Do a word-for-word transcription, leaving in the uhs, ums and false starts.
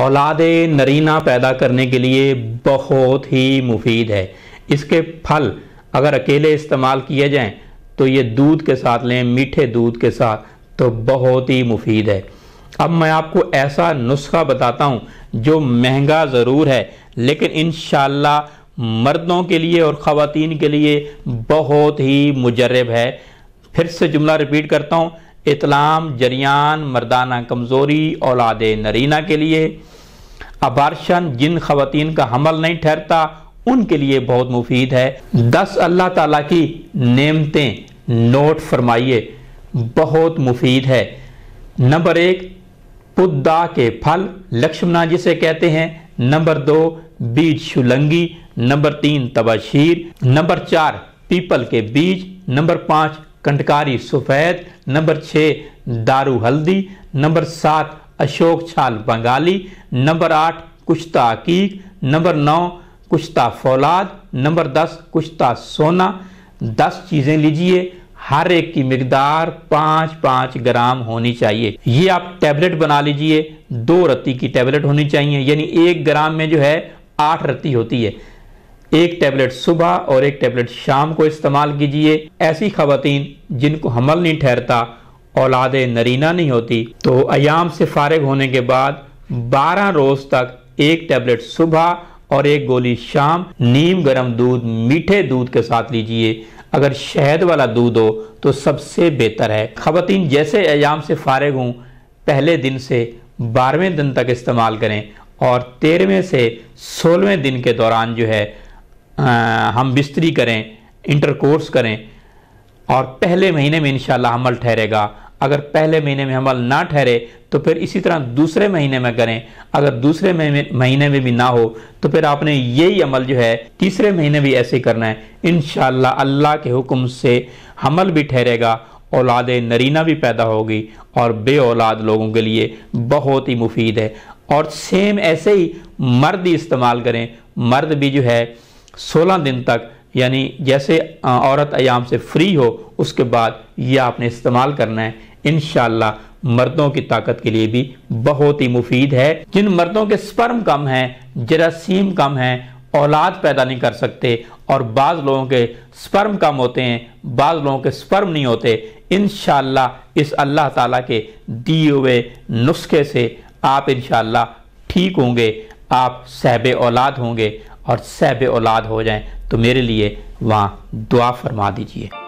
اولاد نرینہ پیدا کرنے کے لیے بہت ہی مفید ہے۔ اس کے پھل اگر اکیلے استعمال کیے جائیں تو یہ دودھ کے ساتھ لیں، میٹھے دودھ کے ساتھ، تو بہت ہی مفید ہے۔ اب میں آپ کو ایسا نسخہ بتاتا ہوں جو مہنگا ضرور ہے لیکن انشاءاللہ مردوں کے لیے اور خواتین کے لیے بہت ہی مجرب ہے۔ پھر سے جملہ ریپیٹ کرتا ہوں، اطلام جریان مردانہ کمزوری اولاد نرینہ کے لیے، ابارشن جن خواتین کا حمل نہیں ٹھہرتا ان کے لیے بہت مفید ہے۔ دس اللہ تعالیٰ کی نعمتیں نوٹ فرمائیے، بہت مفید ہے۔ نمبر ایک، پدا کے پھل لکشمنا جسے کہتے ہیں۔ نمبر دو، بیج شلنگی۔ نمبر تین، تباشیر۔ نمبر چار، پیپل کے بیج۔ نمبر پانچ، کنٹکاری سفید۔ نمبر چھ، دارو ہلدی۔ نمبر سات، اشوک چھال بنگالی۔ نمبر آٹھ، کشتہ عقیق۔ نمبر نو، کشتہ فولاد۔ نمبر دس، کشتہ سونا۔ دس چیزیں لیجئے، ہر ایک کی مقدار پانچ پانچ گرام ہونی چاہیے۔ یہ آپ ٹیبلٹ بنا لیجئے، دو رتی کی ٹیبلٹ ہونی چاہیے، یعنی ایک گرام میں جو ہے آٹھ رتی ہوتی ہے۔ ایک ٹیبلٹ صبح اور ایک ٹیبلٹ شام کو استعمال کیجئے۔ ایسی خواتین جن کو حمل نہیں ٹھہرتا، اولاد نرینہ نہیں ہوتی، تو ایام سے فارغ ہونے کے بعد بارہ روز تک ایک ٹیبلٹ صبح اور ایک گولی شام نیم گرم دودھ میٹھے دودھ کے ساتھ لیجئے۔ اگر شہد والا دودھ ہو تو سب سے بہتر ہے۔ خواتین جیسے ایام سے فارغ ہوں پہلے دن سے بارہویں دن تک استعمال کریں اور تیرہویں سے سولہویں دن کے دوران جو ہے ہم بستری کریں، انٹرکورس کریں اور پہلے مہینے میں انشاءاللہ حمل ٹھہرے گا۔ اگر پہلے مہینے میں حمل نہ ٹھہرے تو پھر اسی طرح دوسرے مہینے میں کریں۔ اگر دوسرے مہینے میں بھی نہ ہو تو پھر آپ نے یہی عمل جو ہے تیسرے مہینے بھی ایسے کرنا ہے۔ انشاءاللہ اللہ کے حکم سے حمل بھی ٹھہرے گا، اولاد نرینہ بھی پیدا ہوگی اور بے اولاد لوگوں کے لیے بہت ہی مفید ہے۔ اور سیم ایسے ہی مرد ہی استعمال کریں۔ مرد بھی جو ہے سولہ دن تک، یعنی جیسے عورت ایام سے فری ہو اس کے بعد یہ آپ نے استعمال کرنا ہے۔ انشاءاللہ مردوں کی طاقت کے لیے بھی بہت ہی مفید ہے۔ جن مردوں کے سپرم کم ہیں، جراثیم کم ہیں، اولاد پیدا نہیں کر سکتے، اور بعض لوگوں کے سپرم کم ہوتے ہیں، بعض لوگوں کے سپرم نہیں ہوتے، انشاءاللہ اس اللہ تعالیٰ کے دیے ہوئے نسخے سے آپ انشاءاللہ ٹھیک ہوں گے، آپ صاحب اولاد ہوں گے، اور صاحب اولاد ہو جائیں تو میرے لیے وہاں دعا فرما دیجئے۔